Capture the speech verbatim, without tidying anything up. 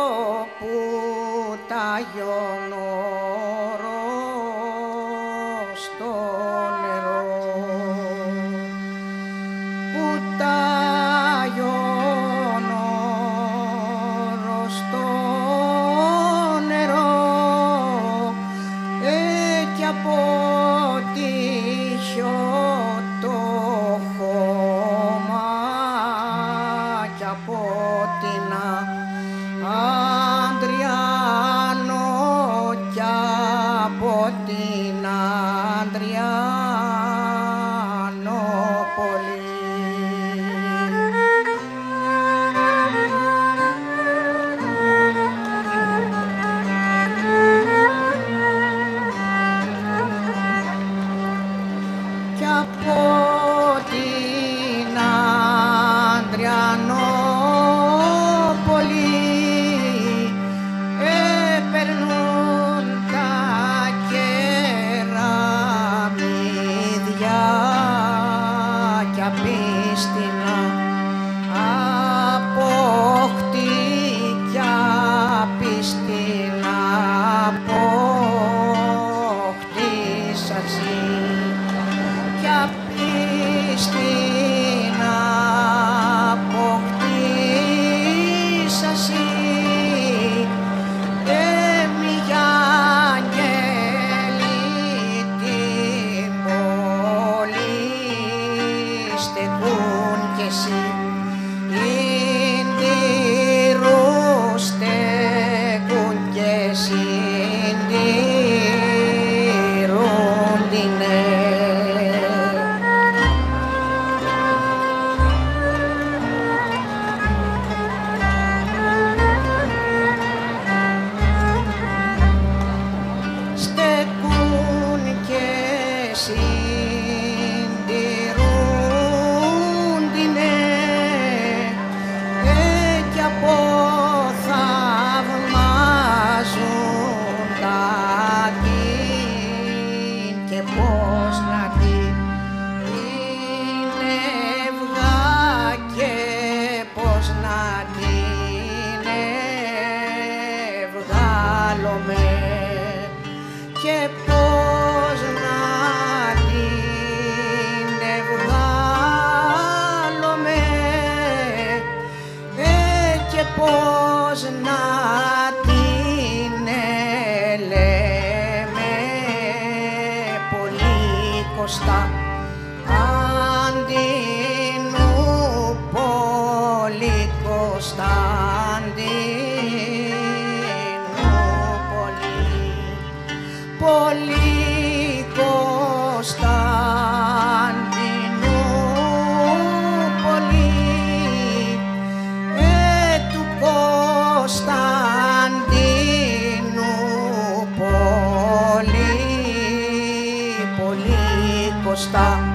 που τα γιονόρω στο νερό, που τα γιονόρω στο νερό, ε, κι από τη χιώτο χώμα κι από την Αντριάνο κι από την Αντριάνοπολη. Κι από την Αντριανόπολη έπαιρνουν τα κεραμίδια κι απίστινα απόχτη κι απίστινα απόχτησασι κι απίστινα αποκτήσασι έμειγε αγγέλη την πόλη στεκούν κι εσύ Ινδύρου στεκούν κι εσύ Ινδύρουν την στεκούν και συντηρούν την ε, κι από θαυμάζουν τα την και πώς να την ευγά και πώς να την ευγάλωμε και πώς να την ευγάλωμε ε, και πώς να την ελέμε πολύ κοστά αντινού πολύ κοστά πολύ Κωνσταντινούπολη, ε, του Κωνσταντινούπολη, πολύ Κωνσταντινούπολη.